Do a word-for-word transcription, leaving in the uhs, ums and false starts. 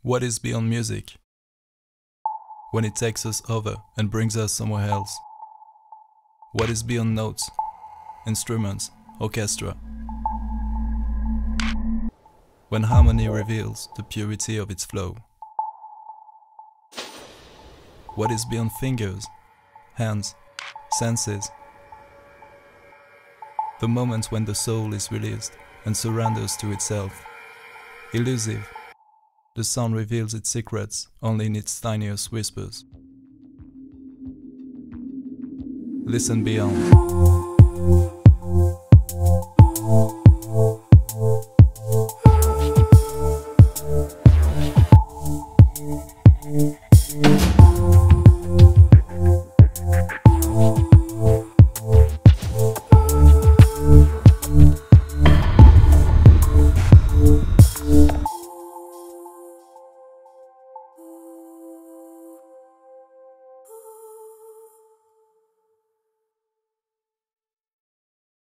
What is beyond music? When it takes us over and brings us somewhere else. What is beyond notes, instruments, orchestra? When harmony reveals the purity of its flow. What is beyond fingers, hands, senses? The moment when the soul is released and surrenders to itself. Elusive, the sound reveals its secrets only in its tiniest whispers. Listen beyond.